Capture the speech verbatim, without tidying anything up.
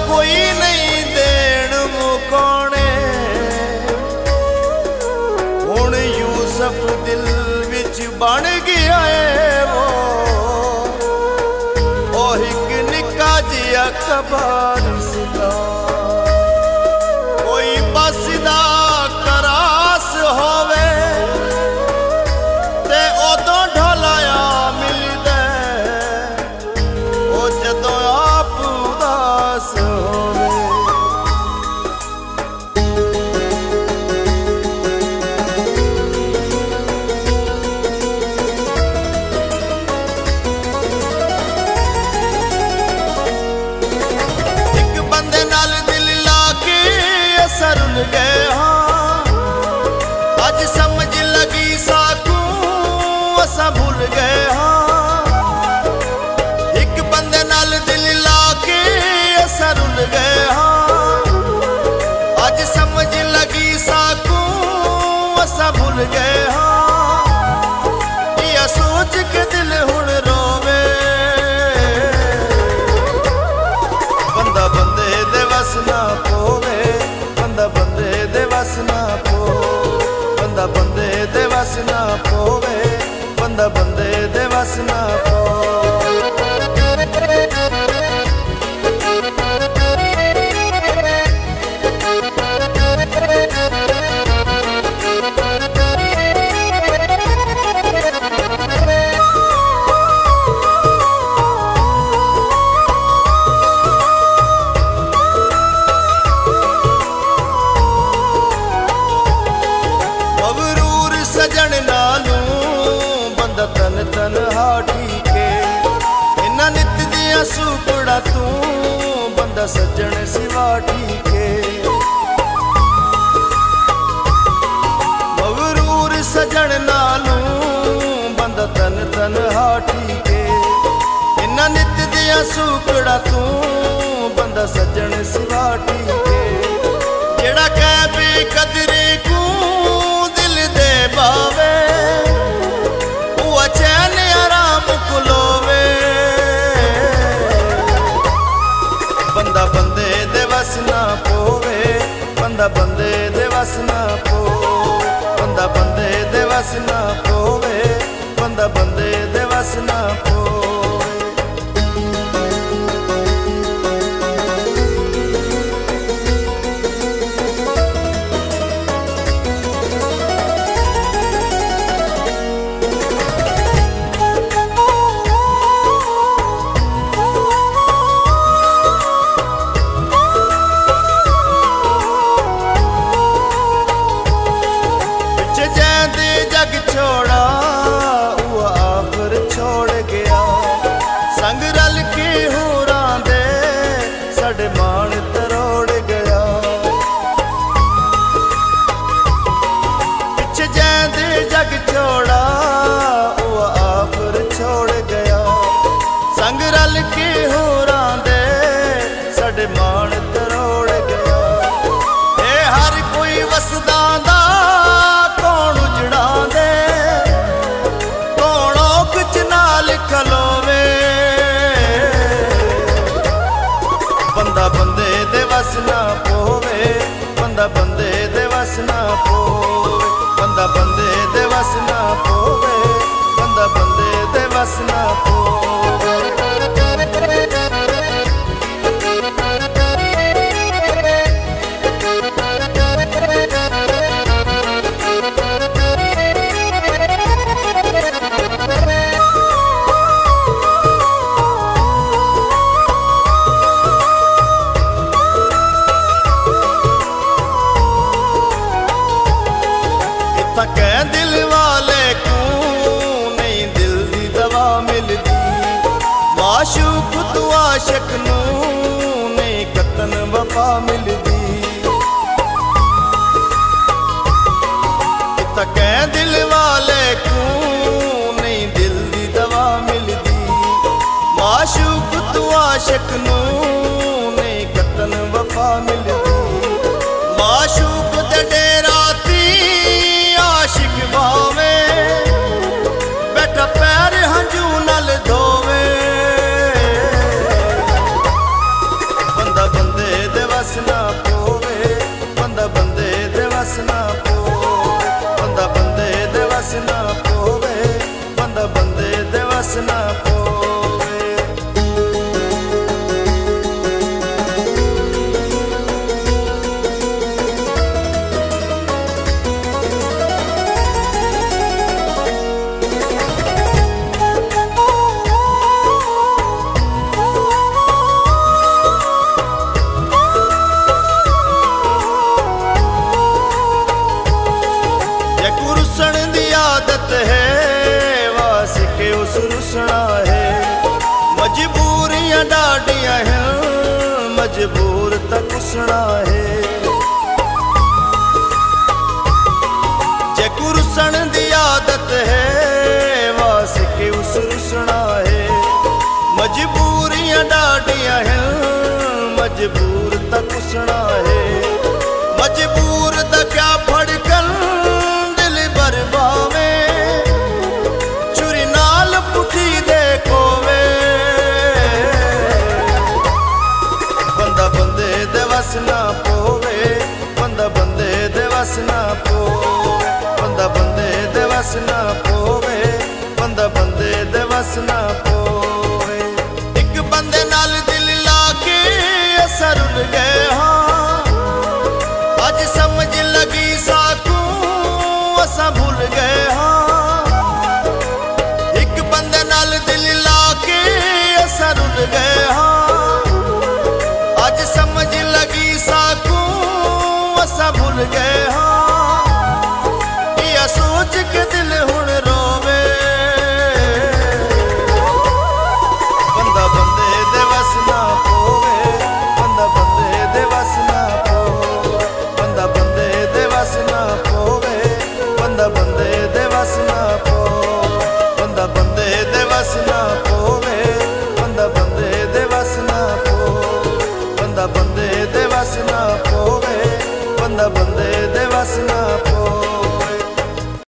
कोई नहीं देण मुकाने। हुण यूसुफ दिल विच बन गया है वो, ओ एक निक्का जिहा कबार सीगा। कोई बसदा करास होवे ते उदों ढोलाया मिलदा, ओ जदों आप उदास होवे। एक बंदे नाल दिल ला के असां रुल गए हाँ, अज समझ लगी साकू असां भूल गए हाँ। एक बंदे नाल दिल ला के असां रुल गए हाँ, अज समझ लगी साकू असां भूल गए हाँ। या सोच के दिल हुण रोवे, बंदा बंदे दे वस ना पोवे, बंदा बंदे दे वस ना पो, बंदा बंदे दे वस ना पोवे, बंदा बंदे दे वस ना पो। सजन नालू बंदा तन तन हाटी के, इन्ना नित दिया सुकड़ा तू बंदा सजन सिवाटी के। मगरूर सजन नालू बंदा तन तन हाटी के, इन्ना नित दिया सुकड़ा तू बंदा सजन सिवाटी के। जेड़ा कह बेकदरे को बावे वो चैन आराम कुलोवे, बंदा बंदे दे वस ना पोवे, बंदा बंदे दे वस ना पो, बंदा बंदे दे वस ना पोवे, बंदा बंदे दे वस ना पो। जग छोड़ा वो आखिर छोड़ गया, संग रल के होरां दे साडे मान तरोड़ गया। पिछे जांदे जग छोड़ा वो आखिर छोड़ गया, संग रल के होरां दे साडे मान तरोड़ गया। ए हर कोई वसदा दा खलोवे, बंदा बंदे दे वस ना पोवे, बंदा बंदे दे वस ना पोवे, बंदा बंदे दे वस ना पोवे, बंदा बंदे दे वस ना पोवे। थके दिल वाले को नहीं दिल दी दवा मिलदी, माशूक तू आशिक नू नहीं कतन वफा मिलदी। थके दिल वाले को नहीं दिल दी दवा मिलदी, माशूक तू आशिक नू नहीं कतन वफा मिलदी। माशूक दे डेरा आशिक भावे बैठा पैर हंजू नल धोवे, बंदा बंदे ना पोवे, बंदा बंदे दे वस ना पोवे, बंदा बंदे दे वस ना पोवे। रुसण दी आदत है वास के उस रुसना है, मजबूरियां डाडियां हैं मजबूर तक उसना है। जेकू रुसण दी आदत है वास के उस रुसना है, मजबूरियां डाडियां हैं मजबूर तक उसना है। मजबूर दा क्या फड़कन बावे चुरी नाल पुठी दे कोवे, बंदा बंदे दे वस ना पोवे, बंदा बंदे दे वस ना पोवे, बंदा बंदे दे वस ना पोवे, बंदा बंदे दे वस ना पोवे। एक बंदे नाल दिल लाके असां रुल गए हाँ, अज समझ लगी साकू असां भूल गए हाँ। एक बंदे नाल दिल लाके असां रुल गए हाँ, अज समझ लगी साकू असां भूल गए हाँ। या सोच के दिल हुण रोवे, बंदा बंदे दे वस ना पोवे, बंदा बंदे दे वस ना पोवे, बंदा बंदे दे वस ना पोवे, बंदा बंदे दे वस ना पोवे, बंदा बंदे दे वस ना पोवे, बंदा बंदे दे वस ना पोवे, बंदा बंदे दे वस ना पोवे, बंदा बंदे दे वस ना।